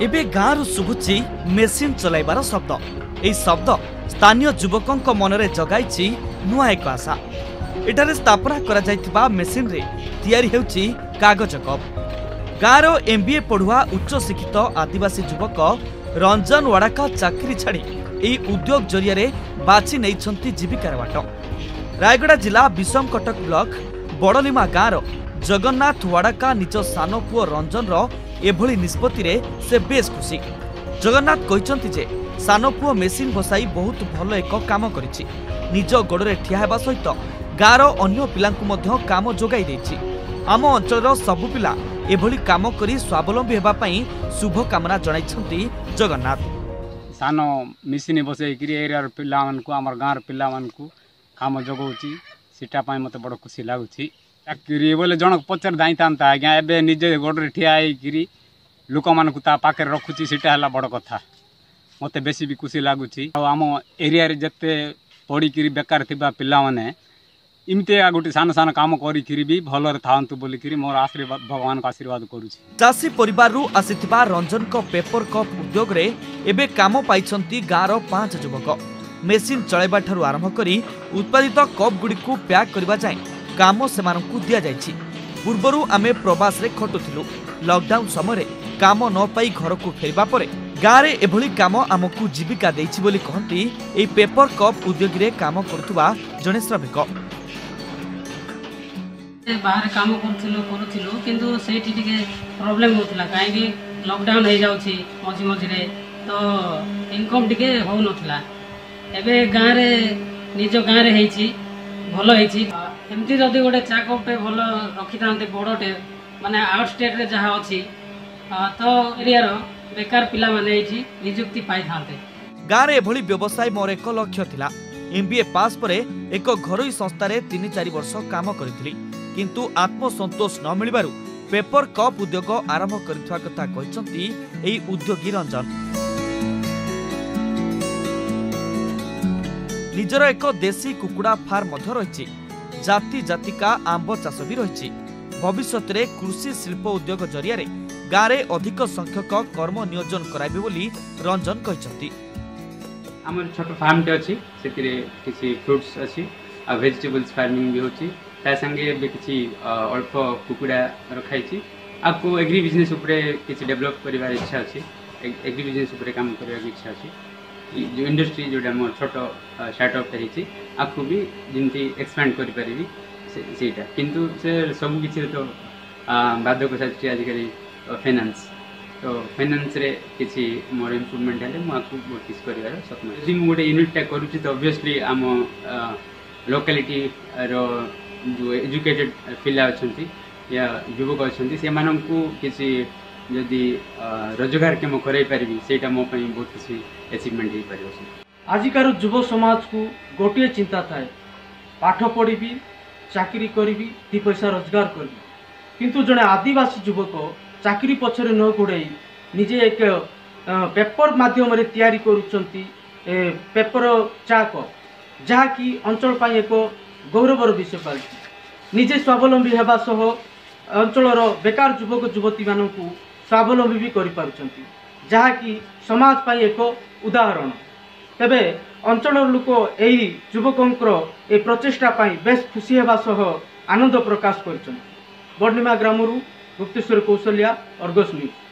एबे गाँव शुभुची मेसीन चलाइबार शब्द। यह शब्द स्थानीय युवकों मनरे जगाई नुआ एक आशा। एठारे स्थापना करा जाइतिबा मेसीन रे तैयारी हेउची कागज कप। गाँव MBA पढ़ुआ उच्च शिक्षित आदिवासी युवक रंजन वाड़ाका चाकरी छाड़ी यही उद्योग जरिया बाछि नहीं जीविकार बाट। रायगड़ा जिला विषमकटक ब्लॉक बड़लिमा गाँव जगन्नाथ वाड़ाका निज सान पुओ रंजन एभली निष्पत्ति से बेस खुशी। जगन्नाथ कहते जे सान पुओ मेसीन बसाई बहुत भल एक काम करिछि। निज गोड़े ठिया हेबा सहित गाँव अन्य पिलांकु मध्य काम जोगाई देछि। आम अंचल सबु पिला एभली काम करी स्वावलंबी हेबा पई शुभ कामना जणाइछन्ति जगन्नाथ। सान मेसीन बसैकरी एरियार पिला मानकु हमर गाँर पिला मानकु काम जोगाउछि। सीटा पई मते बड़ खुशी लागुछि। चाकरी बोले जनक पचर दाइतांता आज्ञा एबे निजे गोड़े ठिया होइकरी लोक मानकु ता पाखे रखुछि सीटा हला बड़ कथा। मते बेसी भी खुशी लागुछि। आम एरिया रे जते पढ़िकरी बेकार थिबा पिला माने इमते गोटे सान सान काम करी भी भलरे थांतु बोलिकरी मोर आशीर्वाद भगवान का आशीर्वाद करूछि। चाषी परिवार रु आसिथिबा रंजन को पेपर कप उद्योग रे एबे काम पाइछन्ति गाँर 5 युवक। मेसीन चलाइबा ठारु आरंभ करी उत्पादित कप गुडी को पैक करबा जाय काम सेमानकु दिया जायछि। पूर्वरु आमे प्रवास रे खटुथिलु। लॉकडाउन समय रे काम न पाई घर को फेरबा परे गाँव एभली काम आमकु जीविका देछि बोली कहंती एई पेपर कप उद्योग रे काम करथुबा जने श्रमिक। बाहर काम करूँ किंतु सेठी टिके प्रॉब्लम होतला काहे लॉकडाउन हो जाउछि मझी मझी रे तो इनकम टिके हो नथला। एबे गाँव रे निज गाँव रे हेछि भलो हेछि। एमती जदि गोटे चा कपटे भल रखी थांते बड़टे माने आउट स्टेट रे जहाँ अछि तो एरिया रो बेकार पिला माने हेछि नियुक्ति पाई थांते। गाँव रे एभली व्यवसाय मोर एक लक्ष्य थिला। MBA पास परे एक घरोई संस्था रे 3-4 वर्ष काम करिथिली किंतु आत्मसंतोष न मिलिबारु पेपर कप उद्योग आरंभ करिथवा कथा कहचंती एई उद्योगी रंजन। निजर एक देशी कुकुड़ा फार्म मध्य रहिछि। जाति जातिका आंब चाष भी रहिछि। भविष्यत रे कृषि शिल्प उद्योग जरिया रे गाँव रे अधिक संख्यक कर्म नियोजन कराइबे बोली रंजन कहचंती। आमर छोट फार्म टे अछि सेतिरे किछि फ्रूट्स अछि आ वेजिटेबल्स फार्मिंग भी होछि। ता संगे भी किछि अल्प कुकुड़ा रखाइछि। आपको एग्री बिजनेस उपरे किछि डेवलप करिवार इच्छा अछि। एग्री बिजनेस उपरे काम करिवार इच्छा अछि। जो इंडस्ट्री जोटा मोर छोट स्टार्टअप रही आपको भी जमी एक्सपैंड करी सेटा किंतु से सब किसी तो बाधक साथी आजिकल फाइनेंस तो फाइनेंस रे किसी मोर इम्प्रूवमेंट है मुझे बहुत किसी कर स्वप्न। यदि मुझे गोटे यूनिटा करुँची तो ऑब्वियसली आम लोकालिटी रो जो एजुकेटेड पिला अच्छा या युवक अच्छा से किसी जदि रोजगार के कराई पारि सेटा मो पई बहुत किसी अचीवमेंट हो पार। आजिकार युव समाज को गोटे चिंता थाए पाठ पढ़ी चाकरी करी दी पैसा रोजगार करी किंतु जड़े आदिवासी युवक चाकरी पछरे न गोड़ाई निजे एक पेपर माध्यम रे तैयारी करुचंती पेपर चा कप जहाँकि अंचल पाई एक गौरवर विषय पालछि। निजे स्वावलंबी हेबा सह अंचलर बेकार युवक युवती मानकु स्वावलंबी भी करि पारुचंती जहाँकि समाज पाई एक उदाहरण। तेबे अंचल लोक एही युवकंकर ए प्रचेष्टा पाई बेस खुशी हेबा सह आनंद प्रकाश करछन। बड़निमा ग्रामरू गुप्तेश्वर कौशल्या, अर्गस न्यूज।